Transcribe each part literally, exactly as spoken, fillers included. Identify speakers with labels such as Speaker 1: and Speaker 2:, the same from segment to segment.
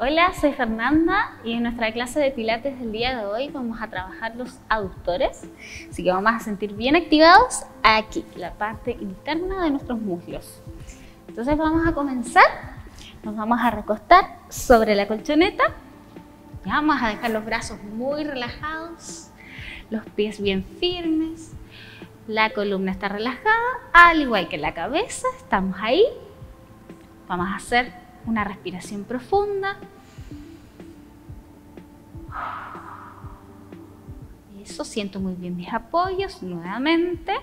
Speaker 1: Hola, soy Fernanda y en nuestra clase de pilates del día de hoy vamos a trabajar los aductores. Así que vamos a sentir bien activados aquí, la parte interna de nuestros muslos. Entonces vamos a comenzar. Nos vamos a recostar sobre la colchoneta. Ya vamos a dejar los brazos muy relajados, los pies bien firmes. La columna está relajada, al igual que la cabeza. Estamos ahí. Vamos a hacer una respiración profunda. Eso, siento muy bien mis apoyos nuevamente.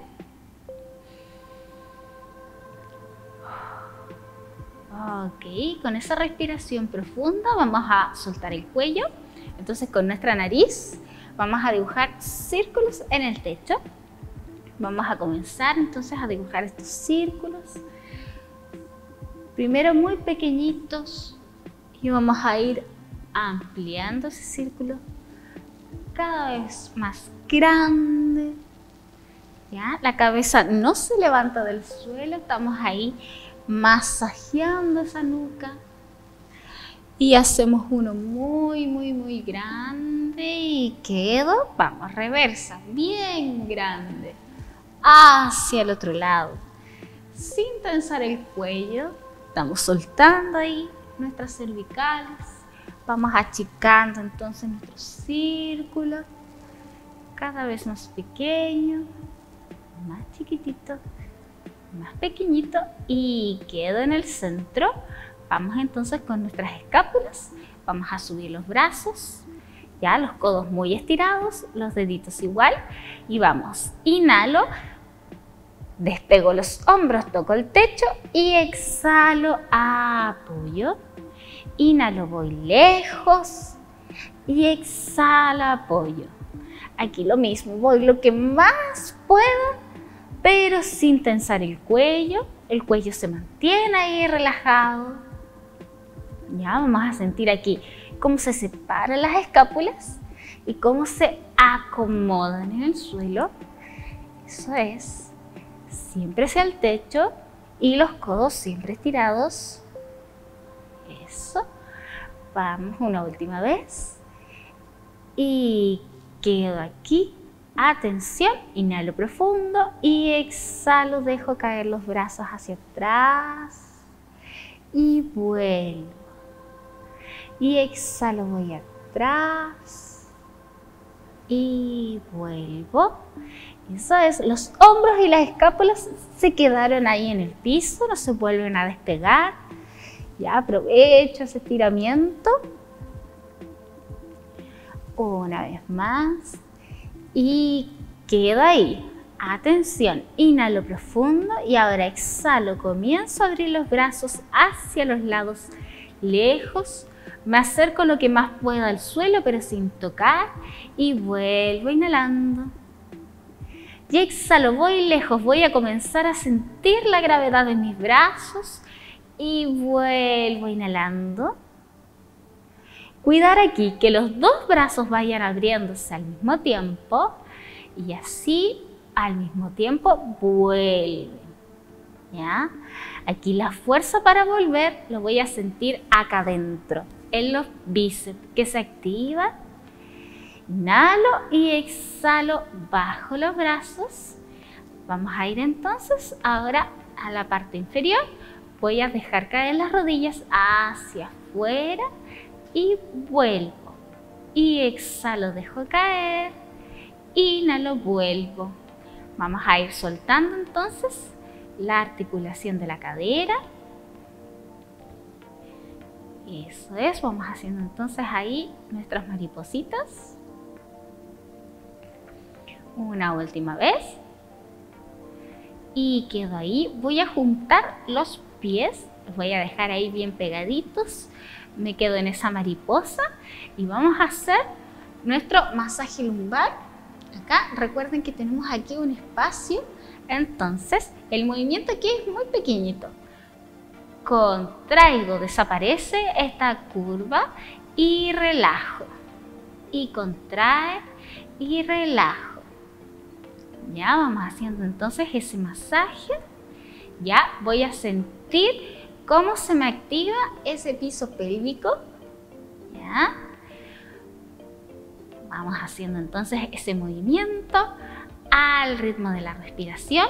Speaker 1: Ok, con esa respiración profunda vamos a soltar el cuello. Entonces con nuestra nariz vamos a dibujar círculos en el techo. Vamos a comenzar entonces a dibujar estos círculos. Primero muy pequeñitos y vamos a ir ampliando ese círculo cada vez más grande. ¿Ya? La cabeza no se levanta del suelo, estamos ahí masajeando esa nuca. Y hacemos uno muy, muy, muy grande y quedo, vamos, reversa, bien grande, hacia el otro lado, sin tensar el cuello. Estamos soltando ahí nuestras cervicales, vamos achicando entonces nuestro círculo, cada vez más pequeño, más chiquitito, más pequeñito y quedo en el centro. Vamos entonces con nuestras escápulas, vamos a subir los brazos, ya los codos muy estirados, los deditos igual y vamos, inhalo. Despego los hombros, toco el techo y exhalo, apoyo. Inhalo, voy lejos y exhalo, apoyo. Aquí lo mismo, voy lo que más puedo, pero sin tensar el cuello. El cuello se mantiene ahí relajado. Ya vamos a sentir aquí cómo se separan las escápulas y cómo se acomodan en el suelo. Eso es. Siempre hacia el techo y los codos siempre estirados. Eso. Vamos una última vez. Y quedo aquí. Atención. Inhalo profundo y exhalo. Dejo caer los brazos hacia atrás. Y vuelvo. Y exhalo, voy atrás. Y vuelvo. Eso es, los hombros y las escápulas se quedaron ahí en el piso, no se vuelven a despegar. Ya aprovecho ese estiramiento. Una vez más. Y quedo ahí. Atención, inhalo profundo y ahora exhalo. Comienzo a abrir los brazos hacia los lados, lejos. Me acerco lo que más pueda al suelo, pero sin tocar. Y vuelvo inhalando. Y exhalo, voy lejos, voy a comenzar a sentir la gravedad de mis brazos y vuelvo inhalando. Cuidar aquí que los dos brazos vayan abriéndose al mismo tiempo y así al mismo tiempo vuelven. ¿Ya? Aquí la fuerza para volver lo voy a sentir acá adentro, en los bíceps que se activan. Inhalo y exhalo, bajo los brazos. Vamos a ir entonces ahora a la parte inferior. Voy a dejar caer las rodillas hacia afuera y vuelvo. Y exhalo, dejo caer. Inhalo, vuelvo. Vamos a ir soltando entonces la articulación de la cadera. Eso es, vamos haciendo entonces ahí nuestras maripositas. Una última vez. Y quedo ahí. Voy a juntar los pies. Los voy a dejar ahí bien pegaditos. Me quedo en esa mariposa. Y vamos a hacer nuestro masaje lumbar. Acá recuerden que tenemos aquí un espacio. Entonces el movimiento aquí es muy pequeñito. Contraigo, desaparece esta curva. Y relajo. Y contrae y relajo. Ya vamos haciendo entonces ese masaje. Ya voy a sentir cómo se me activa ese piso pélvico. ¿Ya? Vamos haciendo entonces ese movimiento al ritmo de la respiración.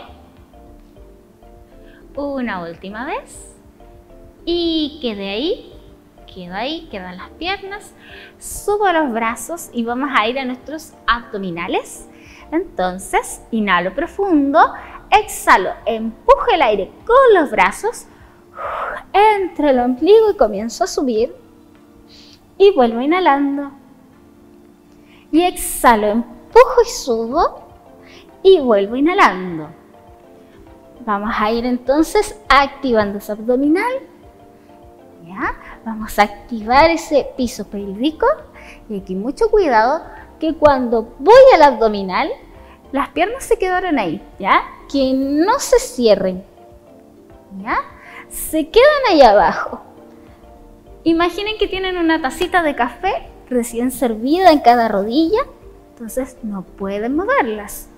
Speaker 1: Una última vez. Y quede ahí. Quedo ahí, quedan las piernas. Subo los brazos y vamos a ir a nuestros abdominales. Entonces, inhalo profundo. Exhalo, empujo el aire con los brazos. Entre el ombligo y comienzo a subir. Y vuelvo inhalando. Y exhalo, empujo y subo. Y vuelvo inhalando. Vamos a ir entonces activando ese abdominal. ¿Ya? Vamos a activar ese piso pélvico. Y aquí mucho cuidado que cuando voy al abdominal, las piernas se quedaron ahí, ¿ya? Que no se cierren, ¿ya? Se quedan ahí abajo. Imaginen que tienen una tacita de café recién servida en cada rodilla, entonces no pueden moverlas.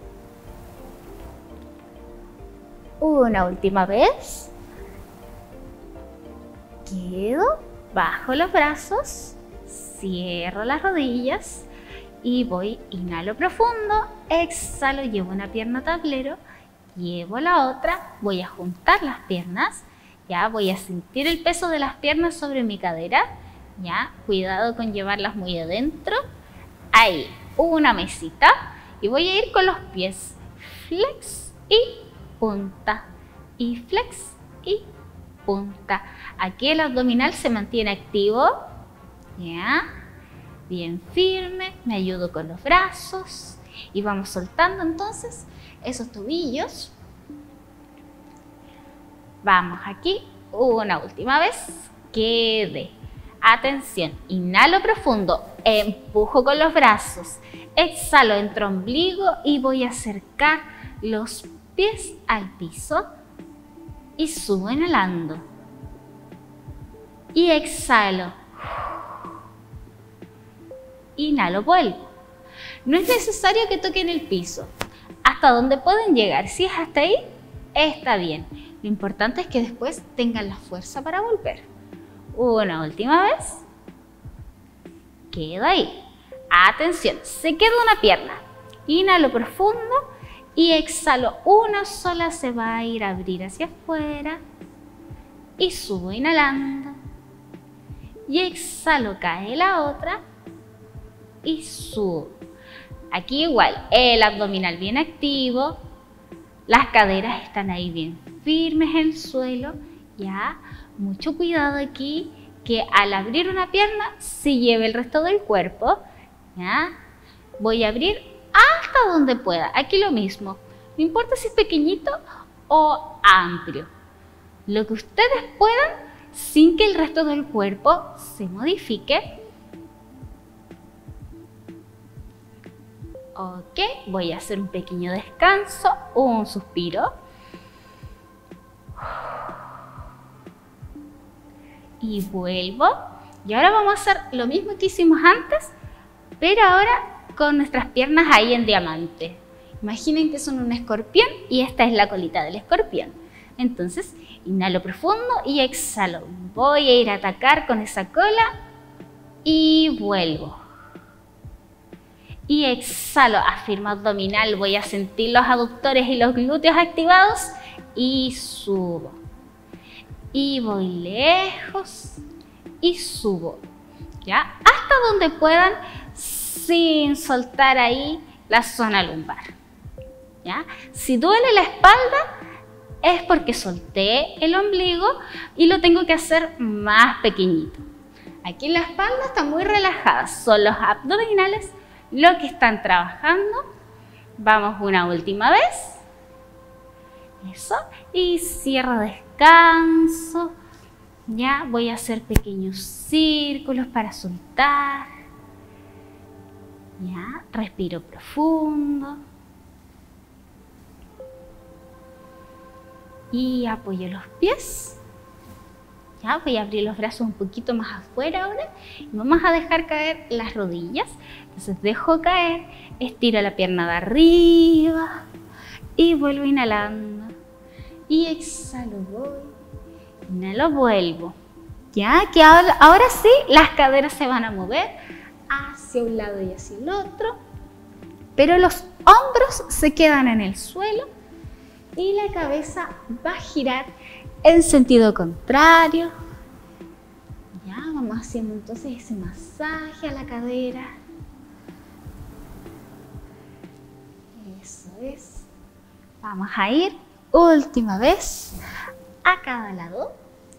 Speaker 1: Una última vez. Quedo, bajo los brazos, cierro las rodillas y voy, inhalo profundo, exhalo, llevo una pierna a tablero, llevo la otra, voy a juntar las piernas, ya voy a sentir el peso de las piernas sobre mi cadera, ya, cuidado con llevarlas muy adentro, ahí, una mesita y voy a ir con los pies, flex y punta, y flex y punta. Aquí el abdominal se mantiene activo, ya, bien firme, me ayudo con los brazos y vamos soltando entonces esos tobillos. Vamos aquí, una última vez, quede. Atención, inhalo profundo, empujo con los brazos, exhalo entre ombligo y voy a acercar los pies al piso y subo inhalando. Y exhalo. Inhalo, vuelvo. No es necesario que toquen el piso. Hasta donde pueden llegar. Si es hasta ahí, está bien. Lo importante es que después tengan la fuerza para volver. Una última vez. Quedo ahí. Atención, se queda una pierna. Inhalo profundo y exhalo. Una sola se va a ir a abrir hacia afuera. Y subo inhalando. Y exhalo, cae la otra. Y subo. Aquí igual, el abdominal bien activo. Las caderas están ahí bien firmes en el suelo. Ya, mucho cuidado aquí, que al abrir una pierna se lleve el resto del cuerpo. ¿Ya? Voy a abrir hasta donde pueda. Aquí lo mismo. No importa si es pequeñito o amplio. Lo que ustedes puedan sin que el resto del cuerpo se modifique. Ok, voy a hacer un pequeño descanso, un suspiro. Y vuelvo. Y ahora vamos a hacer lo mismo que hicimos antes, pero ahora con nuestras piernas ahí en diamante. Imaginen que son un escorpión y esta es la colita del escorpión. Entonces, inhalo profundo y exhalo. Voy a ir a atacar con esa cola y vuelvo. Y exhalo, afirmo abdominal, voy a sentir los aductores y los glúteos activados y subo. Y voy lejos y subo, ¿ya? Hasta donde puedan sin soltar ahí la zona lumbar, ¿ya? Si duele la espalda es porque solté el ombligo y lo tengo que hacer más pequeñito. Aquí la espalda está muy relajada, son los abdominales lo que están trabajando. Vamos una última vez. Eso. Y cierro, descanso. Ya voy a hacer pequeños círculos para soltar. Ya, respiro profundo. Y apoyo los pies. Ya, voy a abrir los brazos un poquito más afuera ahora. Y vamos a dejar caer las rodillas. Entonces dejo caer, estiro la pierna de arriba y vuelvo inhalando. Y exhalo, voy. Inhalo, vuelvo. Ya, que ahora, ahora sí las caderas se van a mover hacia un lado y hacia el otro, pero los hombros se quedan en el suelo y la cabeza va a girar en sentido contrario. Ya, vamos haciendo entonces ese masaje a la cadera. Eso es. Vamos a ir última vez a cada lado.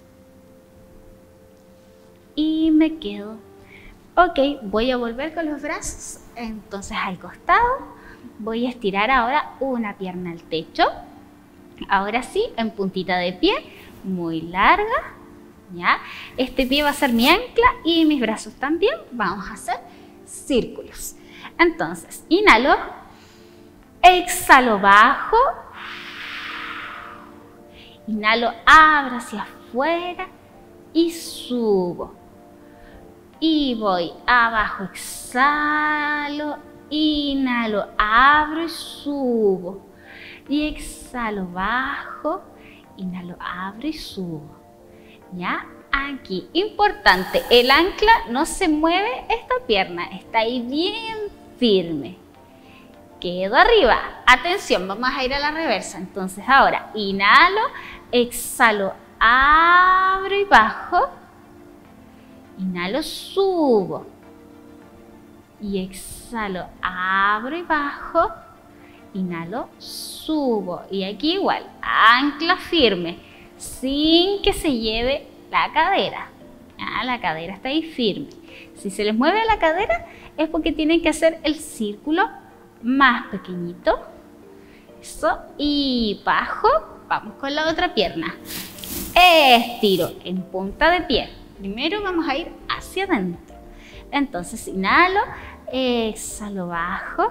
Speaker 1: Y me quedo. Ok, voy a volver con los brazos entonces al costado. Voy a estirar ahora una pierna al techo. Ahora sí, en puntita de pie, muy larga. ¿Ya? Este pie va a ser mi ancla y mis brazos también. Vamos a hacer círculos. Entonces, inhalo, exhalo, bajo. Inhalo, abro hacia afuera y subo. Y voy abajo, exhalo, inhalo, abro y subo. Y exhalo, bajo, inhalo, abro y subo. ¿Ya? Aquí, importante, el ancla no se mueve esta pierna, está ahí bien firme. Quedo arriba. Atención, vamos a ir a la reversa. Entonces ahora, inhalo, exhalo, abro y bajo. Inhalo, subo. Y exhalo, abro y bajo. Inhalo, subo. Y aquí igual, ancla firme, sin que se lleve la cadera. Ah, la cadera está ahí firme. Si se les mueve la cadera es porque tienen que hacer el círculo más pequeñito. Eso. Y bajo. Vamos con la otra pierna. Estiro en punta de pie. Primero vamos a ir hacia adentro. Entonces inhalo, exhalo, bajo.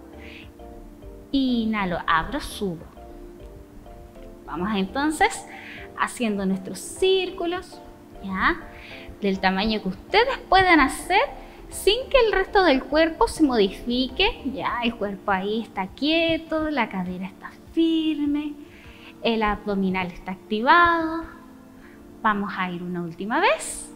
Speaker 1: Inhalo, abro, subo. Vamos entonces haciendo nuestros círculos, ¿ya? Del tamaño que ustedes puedan hacer sin que el resto del cuerpo se modifique. Ya, el cuerpo ahí está quieto, la cadera está firme, el abdominal está activado. Vamos a ir una última vez.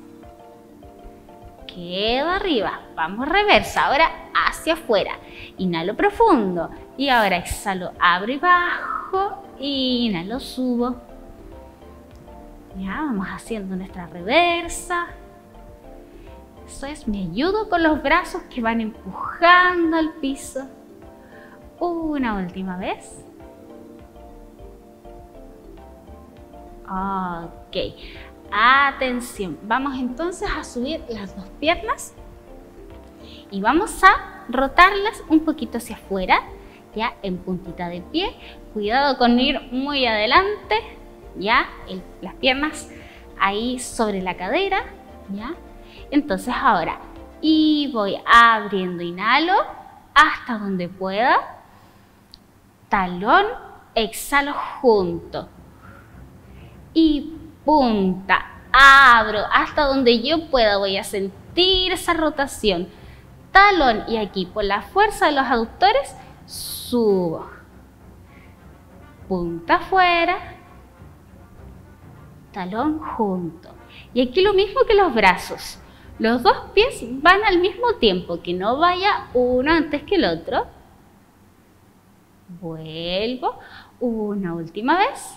Speaker 1: Quedo arriba. Vamos reversa. Ahora hacia afuera. Inhalo profundo. Y ahora exhalo, abro y bajo. Inhalo, subo. Ya, vamos haciendo nuestra reversa. Eso es, me ayudo con los brazos que van empujando al piso. Una última vez. Ok. Atención. Vamos entonces a subir las dos piernas. Y vamos a rotarlas un poquito hacia afuera. Ya, en puntita de pie. Cuidado con ir muy adelante. Ya, el, las piernas ahí sobre la cadera. Ya. Entonces ahora, y voy abriendo, inhalo hasta donde pueda, talón, exhalo junto y punta, abro hasta donde yo pueda, voy a sentir esa rotación, talón y aquí por la fuerza de los aductores, subo, punta afuera, talón junto y aquí lo mismo que los brazos. Los dos pies van al mismo tiempo, que no vaya uno antes que el otro. Vuelvo una última vez.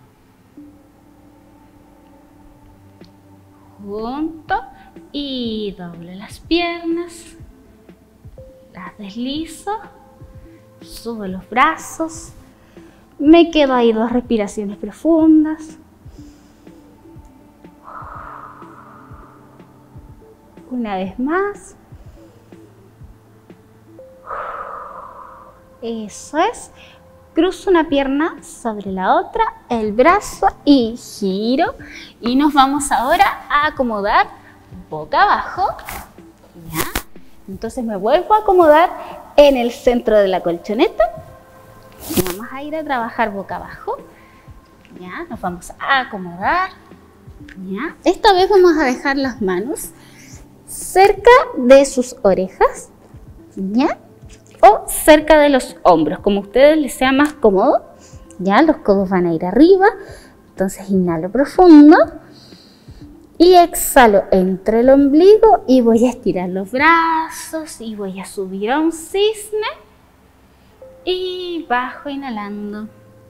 Speaker 1: Junto y doblo las piernas. Las deslizo. Subo los brazos. Me quedo ahí dos respiraciones profundas. Una vez más. Eso es. Cruzo una pierna sobre la otra, el brazo y giro. Y nos vamos ahora a acomodar boca abajo. ¿Ya? Entonces me vuelvo a acomodar en el centro de la colchoneta. Y vamos a ir a trabajar boca abajo. ¿Ya? Nos vamos a acomodar. ¿Ya? Esta vez vamos a dejar las manos cerca de sus orejas, ¿ya? O cerca de los hombros, como a ustedes les sea más cómodo, ¿ya? Los codos van a ir arriba, entonces inhalo profundo Y exhalo entre el ombligo y voy a estirar los brazos y voy a subir a un cisne. Y bajo inhalando.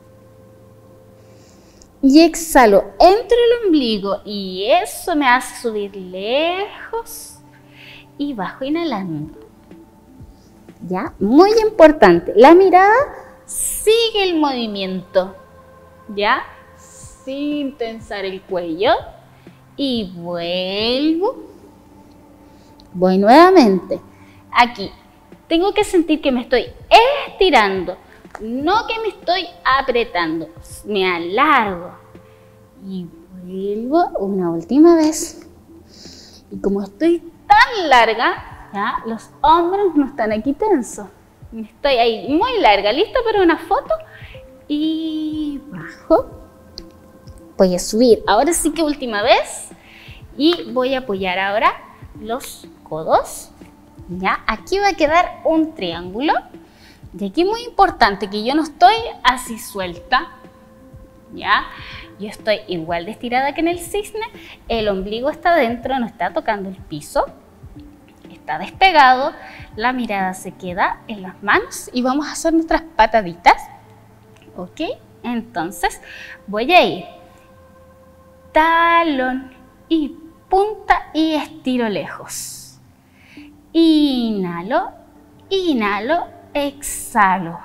Speaker 1: Y exhalo entre el ombligo y eso me hace subir lejos. Y bajo inhalando. ¿Ya? Muy importante. La mirada sigue el movimiento. ¿Ya? Sin tensar el cuello. Y vuelvo. Voy nuevamente. Aquí. Tengo que sentir que me estoy estirando. No que me estoy apretando. Me alargo. Y vuelvo una última vez. Y como estoy tan larga, ¿ya? Los hombros no están aquí tensos. Estoy ahí muy larga. ¿Lista para una foto? Y bajo. Voy a subir. Ahora sí que última vez. Y voy a apoyar ahora los codos. ¿Ya? Aquí va a quedar un triángulo. Y aquí muy importante que yo no estoy así suelta. ¿Ya? Yo estoy igual de estirada que en el cisne. El ombligo está dentro, no está tocando el piso. Está despegado. La mirada se queda en las manos. Y vamos a hacer nuestras pataditas. ¿Ok? Entonces voy a ir talón y punta y estiro lejos. Inhalo, inhalo, exhalo.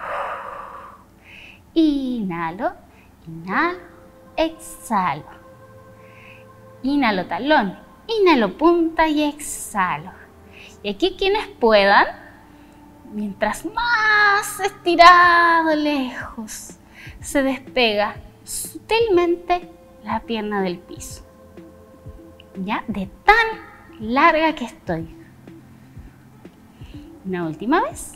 Speaker 1: Inhalo, inhalo, exhalo. Inhalo talón, inhalo punta y exhalo. Y aquí quienes puedan, mientras más estirado lejos, se despega sutilmente la pierna del piso. ¿Ya? De tan larga que estoy. Una última vez.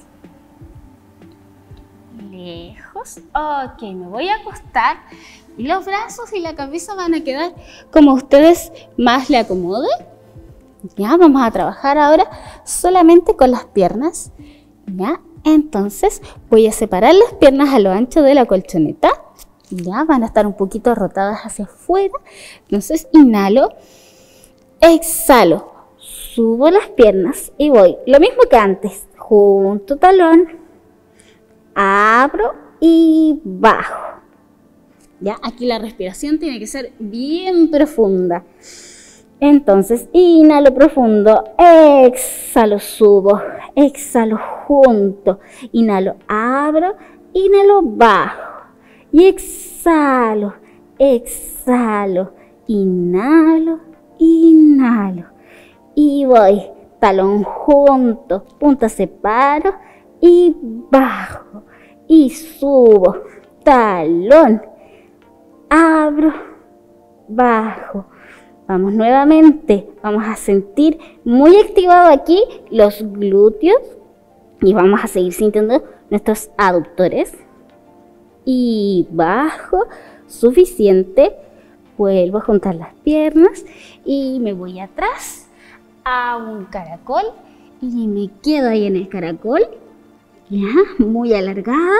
Speaker 1: Lejos. Ok, me voy a acostar y los brazos y la cabeza van a quedar como ustedes más le acomoden. Ya, vamos a trabajar ahora solamente con las piernas. Ya, entonces voy a separar las piernas a lo ancho de la colchoneta. Ya, van a estar un poquito rotadas hacia afuera. Entonces inhalo, exhalo, subo las piernas y voy. Lo mismo que antes, junto talón, abro y bajo. Ya, aquí la respiración tiene que ser bien profunda. Entonces, inhalo profundo, exhalo, subo, exhalo, junto, inhalo, abro, inhalo, bajo. Y exhalo, exhalo, inhalo, inhalo. Y voy, talón junto, punta separo y bajo. Y subo, talón, abro, bajo. Vamos nuevamente, vamos a sentir muy activado aquí los glúteos. Y vamos a seguir sintiendo nuestros aductores. Y bajo, suficiente, vuelvo a juntar las piernas y me voy atrás a un caracol y me quedo ahí en el caracol, ya, muy alargada,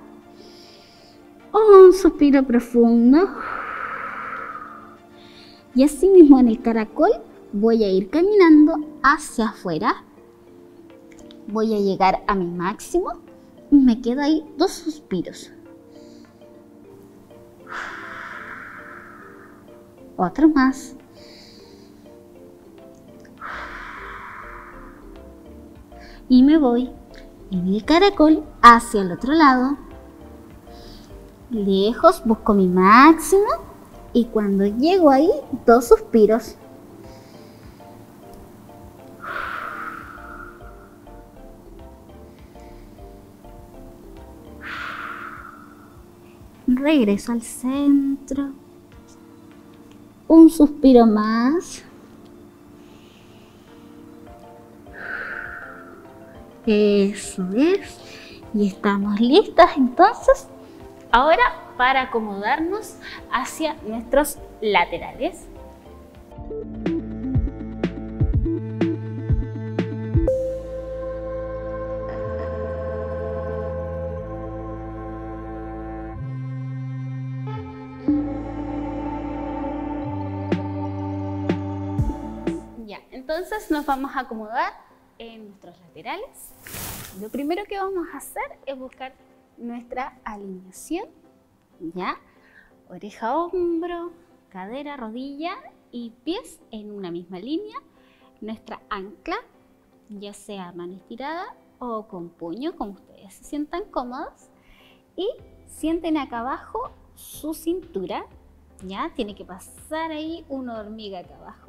Speaker 1: un suspiro profundo y así mismo en el caracol voy a ir caminando hacia afuera, voy a llegar a mi máximo y me quedo ahí dos suspiros. Otro más. Y me voy en el caracol hacia el otro lado. Lejos, busco mi máximo. Y cuando llego ahí, dos suspiros. Regreso al centro. Un suspiro más. Eso es. Y estamos listas entonces ahora para acomodarnos hacia nuestros laterales. Entonces nos vamos a acomodar en nuestros laterales. Lo primero que vamos a hacer es buscar nuestra alineación, ¿ya? Oreja, hombro, cadera, rodilla y pies en una misma línea. Nuestra ancla, ya sea mano estirada o con puño, como ustedes se sientan cómodos. Y sienten acá abajo su cintura, ¿ya? Tiene que pasar ahí una hormiga acá abajo.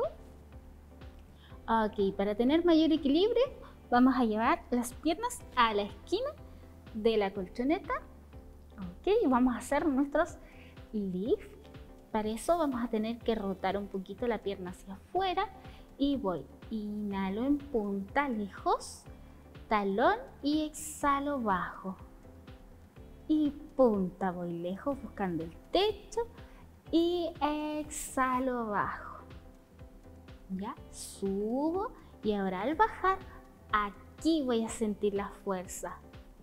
Speaker 1: Ok, para tener mayor equilibrio vamos a llevar las piernas a la esquina de la colchoneta. Ok, vamos a hacer nuestros lift. Para eso vamos a tener que rotar un poquito la pierna hacia afuera y voy, inhalo en punta lejos, talón y exhalo bajo. Y punta, voy lejos buscando el techo y exhalo bajo. Ya, subo y ahora al bajar, aquí voy a sentir la fuerza.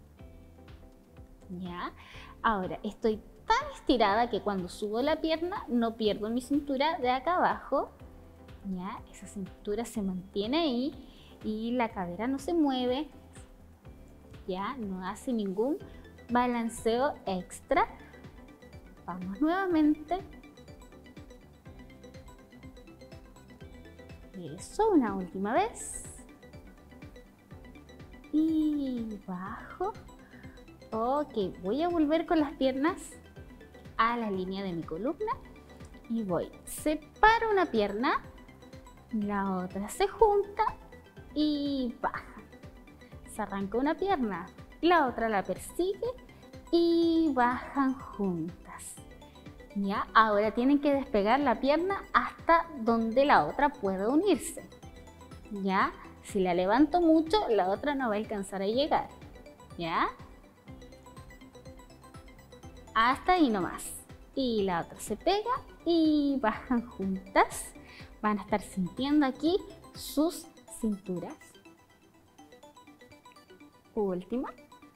Speaker 1: Ya, ahora estoy tan estirada que cuando subo la pierna no pierdo mi cintura de acá abajo. Ya, esa cintura se mantiene ahí y la cadera no se mueve. Ya, no hace ningún balanceo extra. Vamos nuevamente. Eso, una última vez. Y bajo. Ok, voy a volver con las piernas a la línea de mi columna. Y voy, separo una pierna, la otra se junta y baja. Se arranca una pierna, la otra la persigue y bajan juntas. Ya, ahora tienen que despegar la pierna hasta donde la otra pueda unirse. Ya, si la levanto mucho, la otra no va a alcanzar a llegar. Ya, hasta ahí nomás. Y la otra se pega y bajan juntas. Van a estar sintiendo aquí sus cinturas. Última.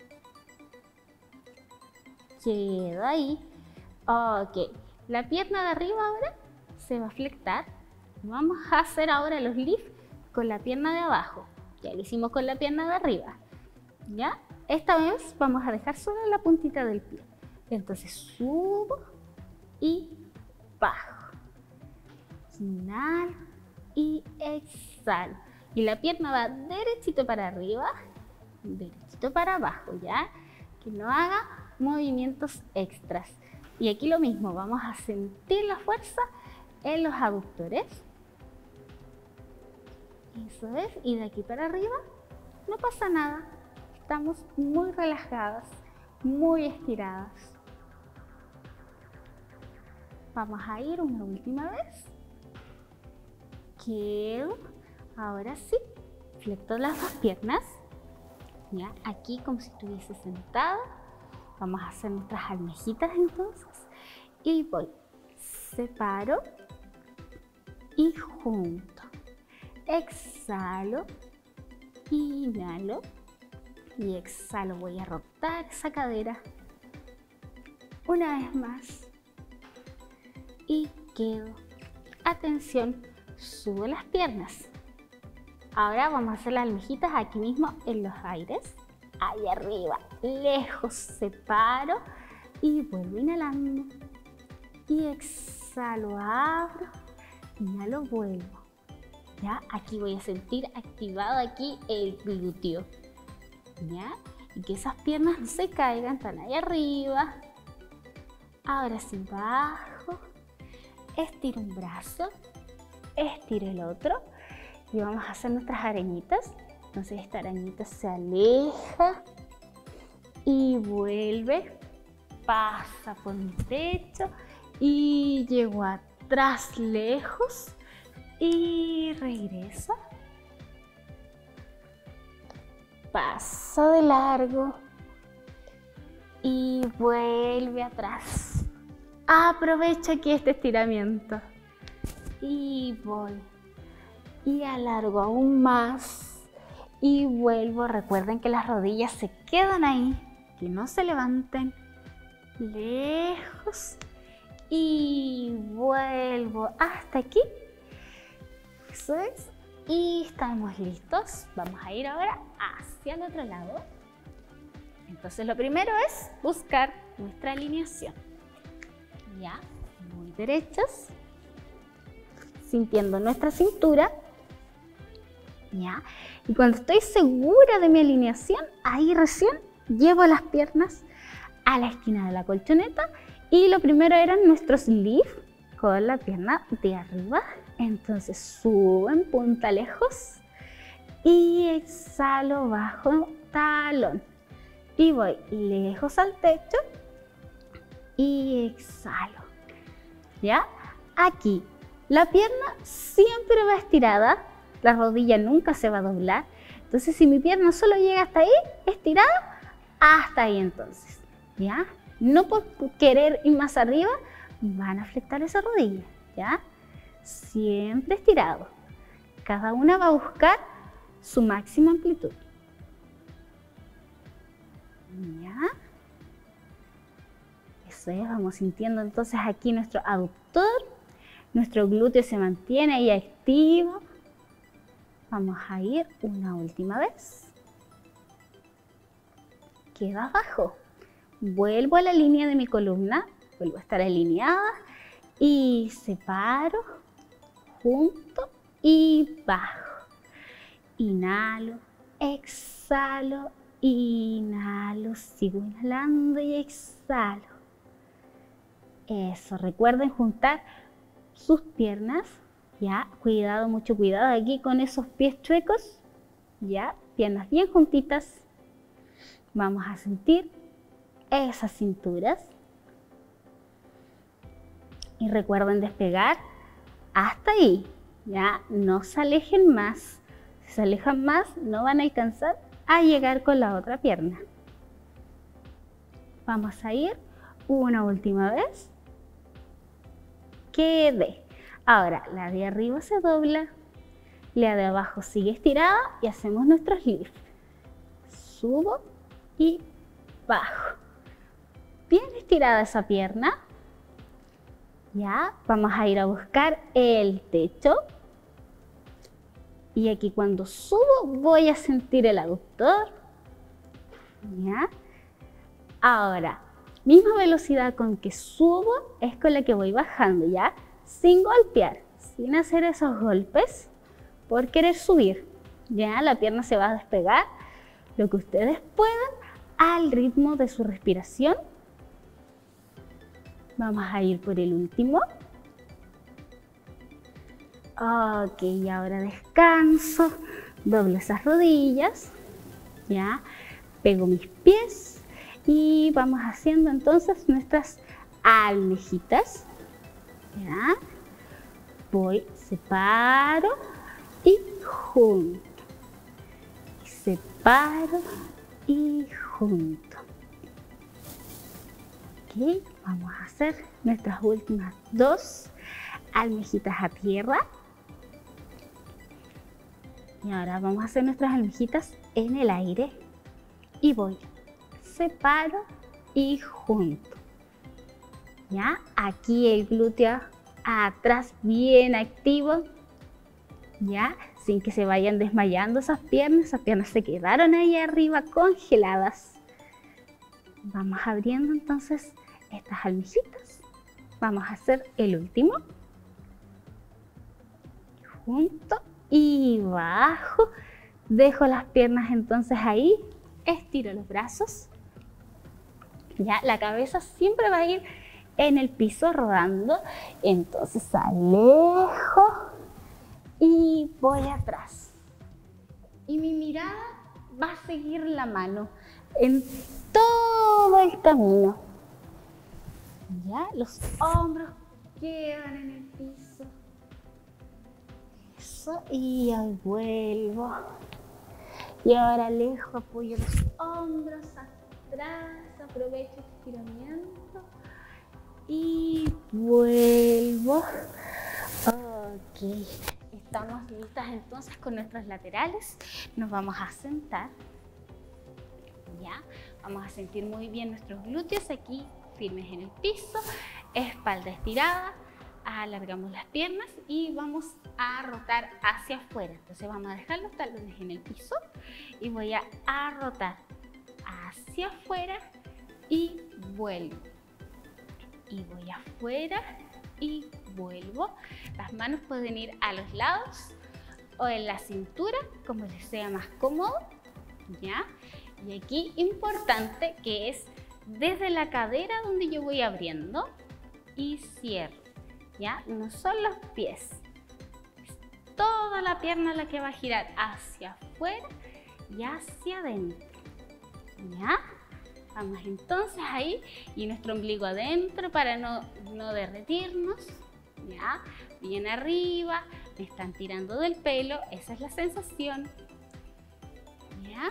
Speaker 1: Quedo ahí. Ok, la pierna de arriba ahora se va a flectar. Vamos a hacer ahora los lifts con la pierna de abajo. Ya lo hicimos con la pierna de arriba. ¿Ya? Esta vez vamos a dejar solo la puntita del pie. Entonces subo y bajo. Inhalo y exhalo. Y la pierna va derechito para arriba, derechito para abajo, ¿ya? Que no haga movimientos extras. Y aquí lo mismo, vamos a sentir la fuerza en los aductores. Eso es, y de aquí para arriba no pasa nada. Estamos muy relajadas, muy estiradas. Vamos a ir una última vez. Quedo. Ahora sí, flecto las dos piernas. Ya, aquí como si estuviese sentada. Vamos a hacer nuestras almejitas entonces. Y voy, separo y junto. Exhalo, inhalo y exhalo. Voy a rotar esa cadera. Una vez más. Y quedo. Atención, subo las piernas. Ahora vamos a hacer las almejitas aquí mismo en los aires. Ahí arriba, lejos, separo y vuelvo inhalando. Y exhalo, abro, inhalo, vuelvo. Ya, aquí voy a sentir activado aquí el glúteo. Ya, y que esas piernas no se caigan, están ahí arriba. Ahora sí, bajo, estiro un brazo, estiro el otro y vamos a hacer nuestras arañitas. Entonces esta arañita se aleja y vuelve, pasa por mi pecho y llego atrás lejos y regresa. Paso de largo y vuelve atrás. Aprovecho aquí este estiramiento y voy y alargo aún más. Y vuelvo, recuerden que las rodillas se quedan ahí, que no se levanten, lejos y vuelvo hasta aquí. Eso es, Y estamos listos. Vamos a ir ahora hacia el otro lado. Entonces lo primero es buscar nuestra alineación. Ya, muy derechas, sintiendo nuestra cintura. Ya, y cuando estoy segura de mi alineación, ahí recién llevo las piernas a la esquina de la colchoneta y lo primero eran nuestros lift con la pierna de arriba. Entonces subo en punta lejos y exhalo bajo talón y voy lejos al techo y exhalo. ¿Ya? Aquí la pierna siempre va estirada, la rodilla nunca se va a doblar. Entonces si mi pierna solo llega hasta ahí, estirada, hasta ahí entonces. ¿Ya? No por querer ir más arriba, van a fletar esa rodilla. ¿Ya? Siempre estirado. Cada una va a buscar su máxima amplitud. ¿Ya? Eso es, vamos sintiendo entonces aquí nuestro aductor, nuestro glúteo se mantiene ahí activo. Vamos a ir una última vez. Quedo abajo. Vuelvo a la línea de mi columna, vuelvo a estar alineada y separo, junto y bajo. Inhalo, exhalo, inhalo, sigo inhalando y exhalo. Eso, recuerden juntar sus piernas, ya, cuidado, mucho cuidado aquí con esos pies chuecos, ya, piernas bien juntitas. Vamos a sentir esas cinturas. Y recuerden despegar hasta ahí, ya, no se alejen más. Si se alejan más, no van a alcanzar a llegar con la otra pierna. Vamos a ir una última vez. Quede. Ahora, la de arriba se dobla, la de abajo sigue estirada y hacemos nuestros lifts. Subo y bajo. Bien estirada esa pierna. Ya, vamos a ir a buscar el techo. Y aquí cuando subo voy a sentir el aductor. Ya. Ahora, misma velocidad con que subo es con la que voy bajando, ¿ya? Sin golpear, sin hacer esos golpes por querer subir. Ya, la pierna se va a despegar, lo que ustedes puedan, al ritmo de su respiración. Vamos a ir por el último. Ok, y ahora descanso, doblo esas rodillas, ya, pego mis pies y vamos haciendo entonces nuestras almejitas, ya. Voy, separo y junto, separo y junto. Ok, vamos a hacer nuestras últimas dos almejitas a tierra. Y ahora vamos a hacer nuestras almejitas en el aire. Y voy, separo y junto. ¿Ya? Aquí el glúteo atrás bien activo. ¿Ya? Sin que se vayan desmayando esas piernas. Esas piernas se quedaron ahí arriba congeladas. Vamos abriendo entonces estas almejitas. Vamos a hacer el último. Junto y bajo. Dejo las piernas entonces ahí. Estiro los brazos. Ya, la cabeza siempre va a ir en el piso rodando. Entonces alejo y voy atrás. Y mi mirada va a seguir la mano en todo el camino. Ya, los hombros quedan en el piso. Eso, y ahí vuelvo. Y ahora alejo, apoyo los hombros atrás, aprovecho el estiramiento y vuelvo. Ok, estamos listas entonces con nuestros laterales. Nos vamos a sentar. Ya, vamos a sentir muy bien nuestros glúteos aquí firmes en el piso, espalda estirada, alargamos las piernas y vamos a rotar hacia afuera. Entonces vamos a dejar los talones en el piso y voy a, a rotar hacia afuera y vuelvo. Y voy afuera y vuelvo. Las manos pueden ir a los lados o en la cintura, como les sea más cómodo, ¿ya? Y aquí importante que es desde la cadera donde yo voy abriendo y cierro, ¿ya? No son los pies, es toda la pierna la que va a girar hacia afuera y hacia adentro, ¿ya? Vamos entonces ahí y nuestro ombligo adentro para no, no derretirnos, ¿ya? Bien arriba, me están tirando del pelo, esa es la sensación, ¿ya?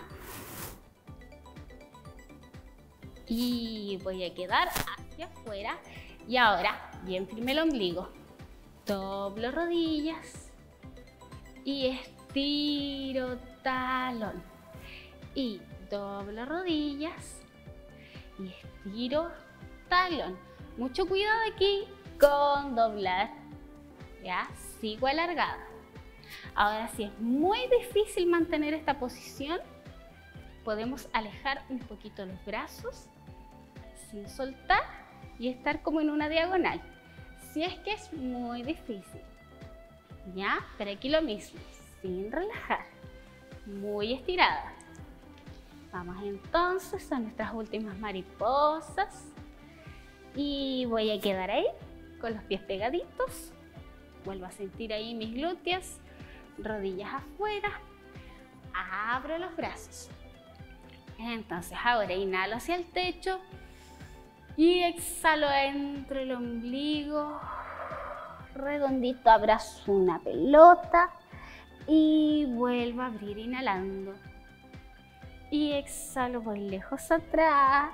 Speaker 1: Y voy a quedar hacia afuera y ahora bien firme el ombligo, doblo rodillas y estiro talón y doblo rodillas y estiro talón. Mucho cuidado aquí con doblar, ya, sigo alargada. Ahora si es muy difícil mantener esta posición, podemos alejar un poquito los brazos sin soltar y estar como en una diagonal. Si es que es muy difícil, ya, pero aquí lo mismo, sin relajar, muy estirada. Vamos entonces a nuestras últimas mariposas y voy a quedar ahí con los pies pegaditos. Vuelvo a sentir ahí mis glúteos, rodillas afuera, abro los brazos. Entonces ahora inhalo hacia el techo y exhalo entre el ombligo, redondito, abrazo una pelota y vuelvo a abrir inhalando. Y exhalo, voy lejos atrás,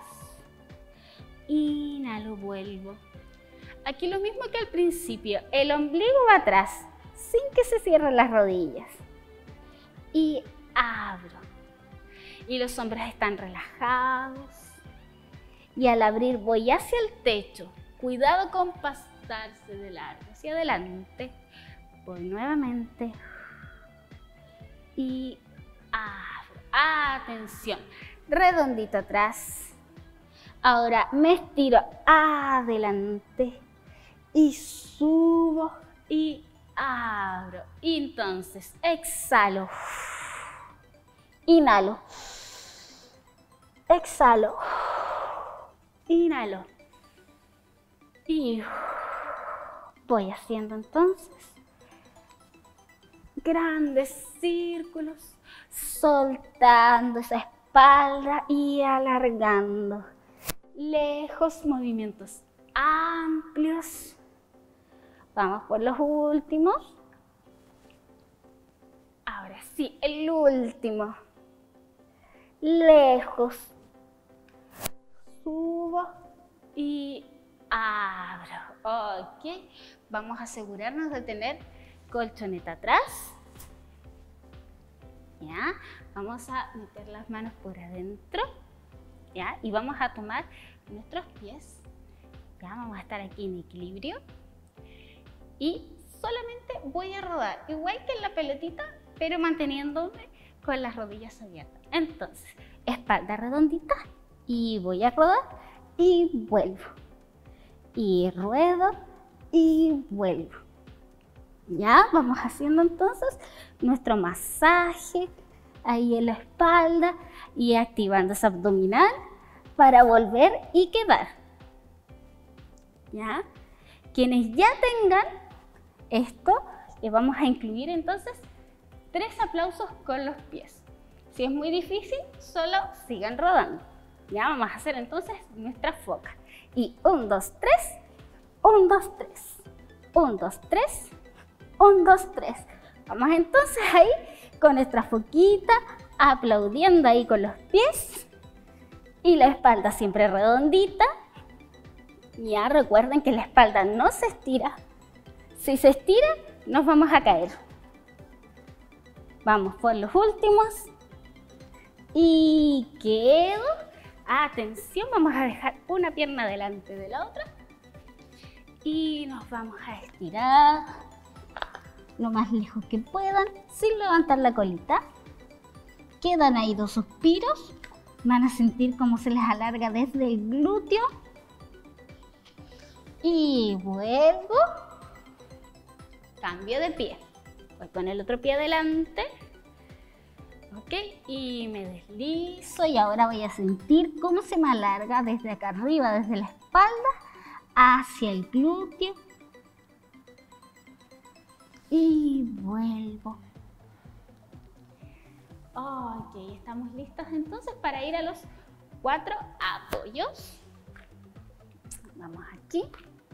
Speaker 1: inhalo, vuelvo. Aquí lo mismo que al principio, el ombligo va atrás, sin que se cierren las rodillas. Y abro. Y los hombros están relajados. Y al abrir voy hacia el techo. Cuidado con pasarse de largo, hacia adelante. Voy nuevamente. Y abro. Atención, redondito atrás. Ahora me estiro adelante y subo y abro. Y entonces exhalo, inhalo, exhalo, inhalo y voy haciendo entonces grandes círculos, soltando esa espalda y alargando. Lejos, movimientos amplios. Vamos por los últimos. Ahora sí, el último. Lejos. Subo y abro. Ok. Vamos a asegurarnos de tener colchoneta atrás. ¿Ya? Vamos a meter las manos por adentro, ¿ya? Y vamos a tomar nuestros pies, ¿ya? Vamos a estar aquí en equilibrio y solamente voy a rodar, igual que en la pelotita, pero manteniéndome con las rodillas abiertas. Entonces, espalda redondita y voy a rodar y vuelvo. Y ruedo y vuelvo. Ya, vamos haciendo entonces nuestro masaje ahí en la espalda y activando ese abdominal para volver y quedar. Ya, quienes ya tengan esto, le vamos a incluir entonces tres aplausos con los pies. Si es muy difícil, solo sigan rodando. Ya, vamos a hacer entonces nuestra foca. Y un, dos, tres, un, dos, tres, un, dos, tres. Un, dos, tres. Vamos entonces ahí con nuestra foquita, aplaudiendo ahí con los pies y la espalda siempre redondita. Ya recuerden que la espalda no se estira. Si se estira, nos vamos a caer. Vamos por los últimos. Y quedo. Atención, vamos a dejar una pierna delante de la otra. Y nos vamos a estirar lo más lejos que puedan, sin levantar la colita. Quedan ahí dos suspiros. Van a sentir cómo se les alarga desde el glúteo. Y vuelvo. Cambio de pie. Voy con el otro pie adelante. Ok, y me deslizo. Y ahora voy a sentir cómo se me alarga desde acá arriba, desde la espalda, hacia el glúteo. Y vuelvo. Ok, estamos listos entonces para ir a los cuatro apoyos. Vamos aquí.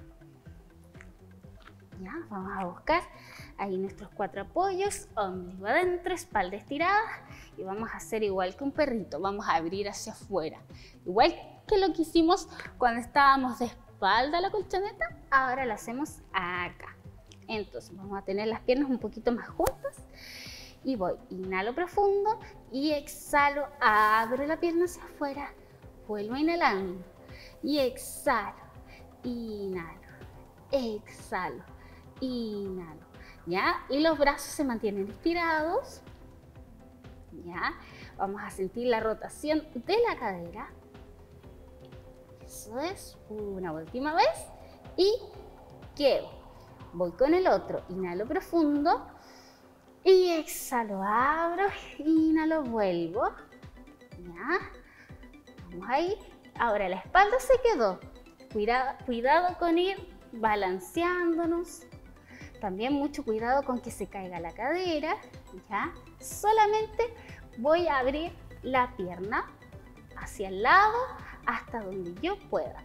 Speaker 1: Ya, vamos a buscar ahí nuestros cuatro apoyos. Ombligo adentro, espalda estirada. Y vamos a hacer igual que un perrito. Vamos a abrir hacia afuera. Igual que lo que hicimos cuando estábamos de espalda a la colchoneta, ahora lo hacemos acá. Entonces vamos a tener las piernas un poquito más juntas y voy, inhalo profundo y exhalo, abro la pierna hacia afuera, vuelvo inhalando y exhalo, inhalo, exhalo, inhalo, ¿ya? Y los brazos se mantienen estirados, ¿ya? Vamos a sentir la rotación de la cadera, eso es, una última vez y quedo. Voy con el otro, inhalo profundo y exhalo, abro, inhalo, vuelvo, ya, vamos ahí, ahora la espalda se quedó, cuidado, cuidado con ir balanceándonos, también mucho cuidado con que se caiga la cadera, ya, solamente voy a abrir la pierna hacia el lado hasta donde yo pueda,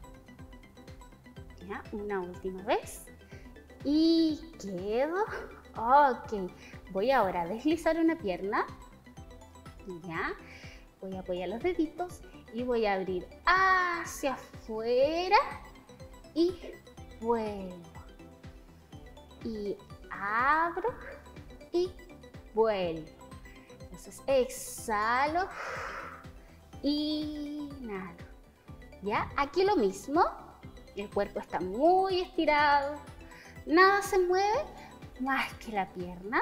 Speaker 1: ya, una última vez. Y quedo. Ok. Voy ahora a deslizar una pierna. Ya. Voy a apoyar los deditos y voy a abrir hacia afuera y vuelvo. Y abro y vuelvo. Entonces exhalo. Inhalo. Ya. Aquí lo mismo. El cuerpo está muy estirado. Nada se mueve más que la pierna.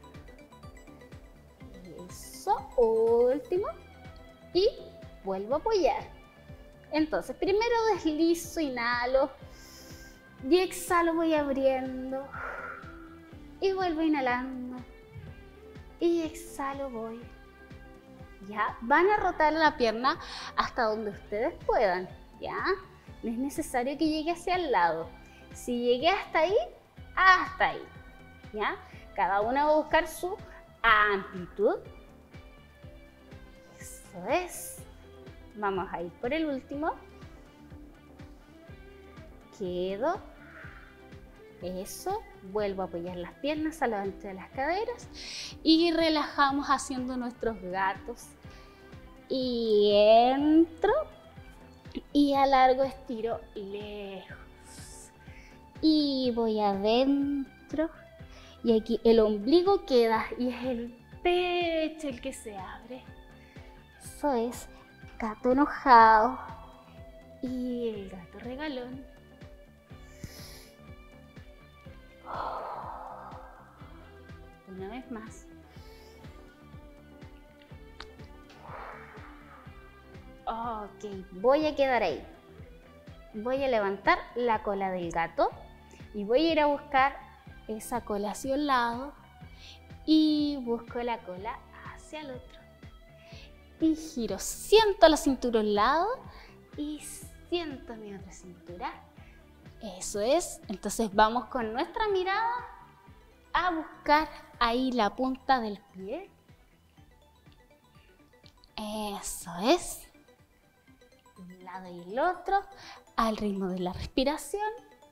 Speaker 1: Eso, último. Y vuelvo a apoyar. Entonces, primero deslizo, inhalo. Y exhalo, voy abriendo. Y vuelvo inhalando. Y exhalo, voy. Ya, van a rotar la pierna hasta donde ustedes puedan. Ya, no es necesario que llegue hacia el lado. Si llegué hasta ahí, hasta ahí, ¿ya? Cada una va a buscar su amplitud. Eso es. Vamos a ir por el último. Quedo. Eso. Vuelvo a apoyar las piernas a lo ancho de las caderas. Y relajamos haciendo nuestros gatos. Y entro. Y alargo, estiro lejos. Y voy adentro y aquí el ombligo queda y es el pecho el que se abre. Eso es gato enojado y el gato regalón. Una vez más. Ok, voy a quedar ahí. Voy a levantar la cola del gato. Y voy a ir a buscar esa cola hacia un lado y busco la cola hacia el otro. Y giro, siento la cintura a un lado y siento mi otra cintura. Eso es, entonces vamos con nuestra mirada a buscar ahí la punta del pie. Eso es. Un lado y el otro, al ritmo de la respiración.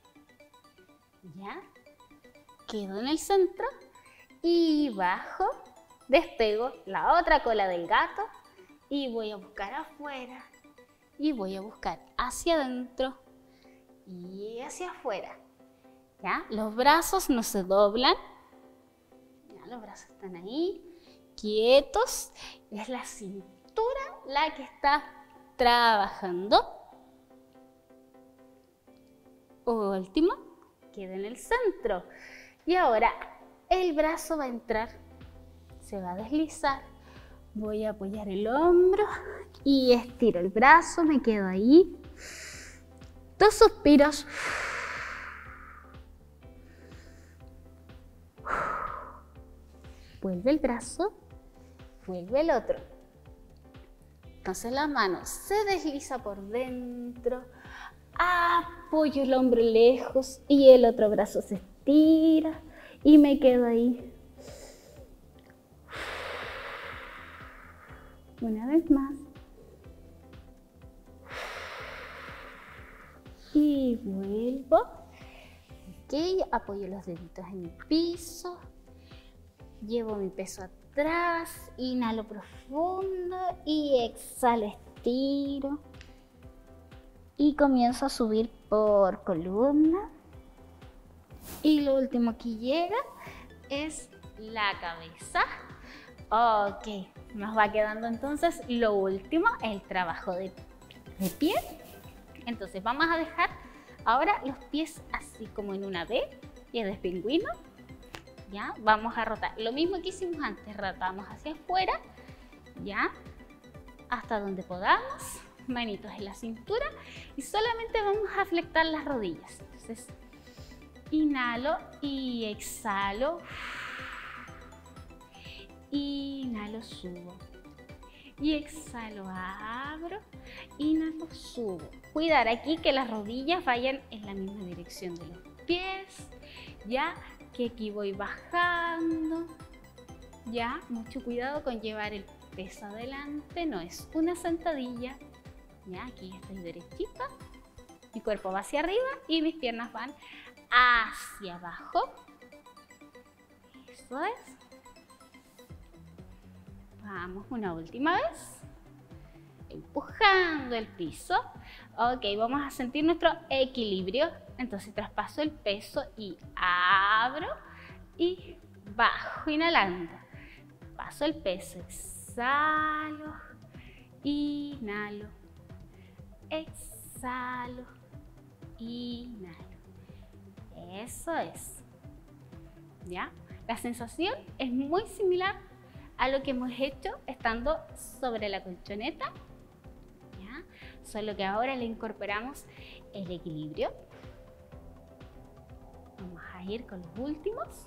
Speaker 1: Ya, quedo en el centro y bajo, despego la otra cola del gato y voy a buscar afuera y voy a buscar hacia adentro y hacia afuera. ¿Ya? Los brazos no se doblan, ¿ya? Los brazos están ahí, quietos, es la cintura la que está trabajando. Último, queda en el centro. Y ahora el brazo va a entrar, se va a deslizar. Voy a apoyar el hombro y estiro el brazo, me quedo ahí. Dos suspiros. Vuelve el brazo, vuelve el otro. Entonces la mano se desliza por dentro, apoyo el hombro lejos y el otro brazo se estira y me quedo ahí. Una vez más. Y vuelvo. Ok, apoyo los deditos en el piso. Llevo mi peso atrás, inhalo profundo y exhalo, estiro. Y comienzo a subir por columna. Y lo último que llega es la cabeza. Ok, nos va quedando entonces lo último, el trabajo de, de pie. Entonces vamos a dejar ahora los pies así como en una V, pie de pingüino. ¿Ya? Vamos a rotar, lo mismo que hicimos antes, rotamos hacia afuera, ¿ya? Hasta donde podamos, manitos en la cintura y solamente vamos a flectar las rodillas. Entonces, inhalo y exhalo, inhalo, subo y exhalo, abro, inhalo, subo. Cuidar aquí que las rodillas vayan en la misma dirección de los pies, ¿ya? Que aquí voy bajando, ya, mucho cuidado con llevar el peso adelante, no es una sentadilla, ya, aquí estoy derechita, mi cuerpo va hacia arriba y mis piernas van hacia abajo, eso es, vamos una última vez, empujando el piso, ok, vamos a sentir nuestro equilibrio. Entonces traspaso el peso y abro y bajo, inhalando. Paso el peso, exhalo, inhalo, exhalo, inhalo. Eso es. ¿Ya? La sensación es muy similar a lo que hemos hecho estando sobre la colchoneta. ¿Ya? Solo que ahora le incorporamos el equilibrio. Vamos a ir con los últimos.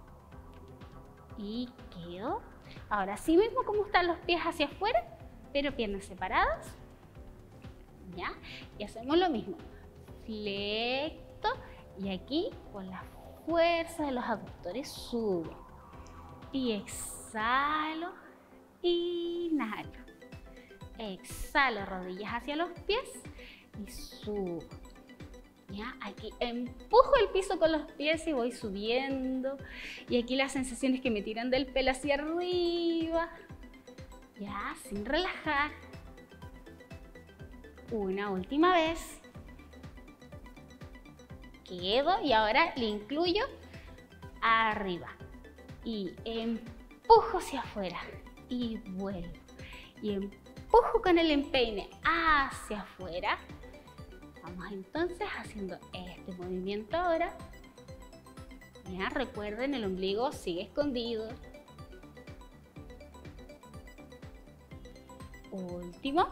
Speaker 1: Y quedo. Ahora sí mismo como están los pies hacia afuera, pero piernas separadas. ¿Ya? Y hacemos lo mismo. Flecto. Y aquí con la fuerza de los abductores subo. Y exhalo. Inhalo. Exhalo, rodillas hacia los pies. Y subo. ¿Ya? Aquí empujo el piso con los pies y voy subiendo. Y aquí las sensaciones que me tiran del pelo hacia arriba. Ya, sin relajar. Una última vez. Quedo y ahora le incluyo arriba. Y empujo hacia afuera. Y vuelvo. Y empujo con el empeine hacia afuera. Vamos entonces haciendo este movimiento ahora. Ya, recuerden, el ombligo sigue escondido. Último.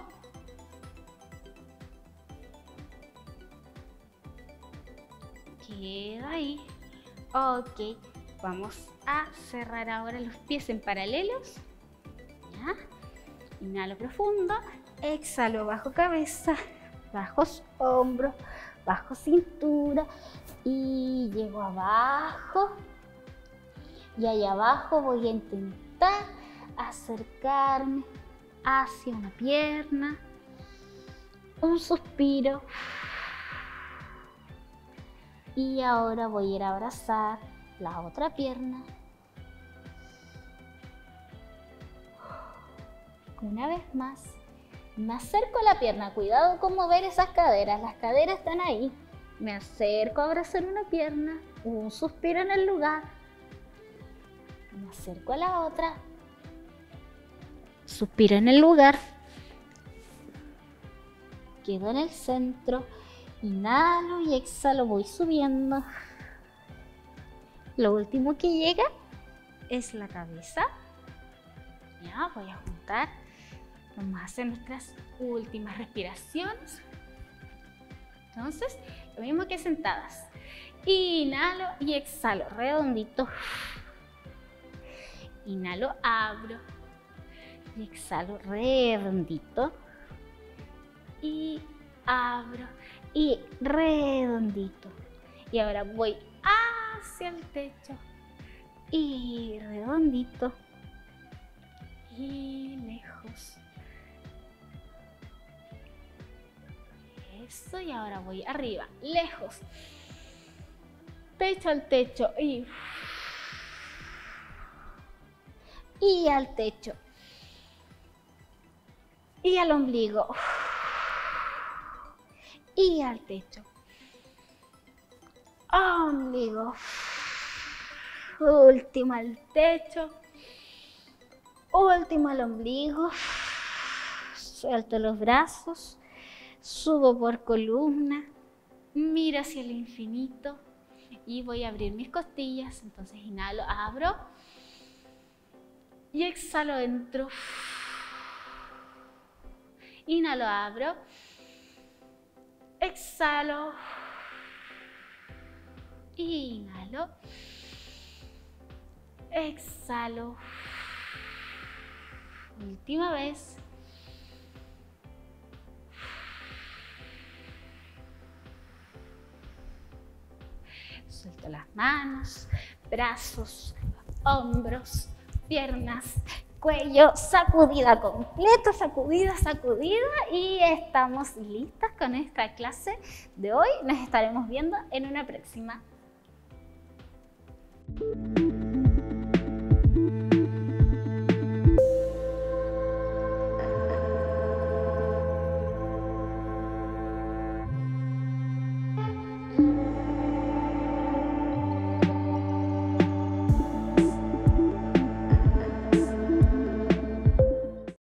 Speaker 1: Queda ahí. Ok, vamos a cerrar ahora los pies en paralelos. Ya. Inhalo profundo, exhalo bajo cabeza. Bajos hombros, bajo cintura y llego abajo. Y ahí abajo voy a intentar acercarme hacia una pierna. Un suspiro. Y ahora voy a ir a abrazar la otra pierna. Una vez más. Me acerco a la pierna, cuidado con mover esas caderas, las caderas están ahí. Me acerco a abrazar una pierna, un suspiro en el lugar. Me acerco a la otra, suspiro en el lugar. Quedo en el centro Inhalo y exhalo, voy subiendo. Lo último que llega es la cabeza. Ya, voy a juntar. Vamos a hacer nuestras últimas respiraciones. Entonces, lo mismo que sentadas. Inhalo y exhalo, redondito. Inhalo, abro. Y exhalo, redondito. Y abro. Y redondito. Y ahora voy hacia el techo. Y redondito. Y lejos. Eso, y ahora voy arriba, lejos. Techo al techo y... Y al techo. Y al ombligo. Y al techo. Ombligo. Último al techo. Último al ombligo. Suelto los brazos. Subo por columna. Miro hacia el infinito. Y voy a abrir mis costillas. Entonces inhalo, abro. Y exhalo, entro. Inhalo, abro. Exhalo. Inhalo. Exhalo. Última vez. Suelto las manos, brazos, hombros, piernas, cuello, sacudida completa, sacudida, sacudida, y estamos listas con esta clase de hoy. Nos estaremos viendo en una próxima.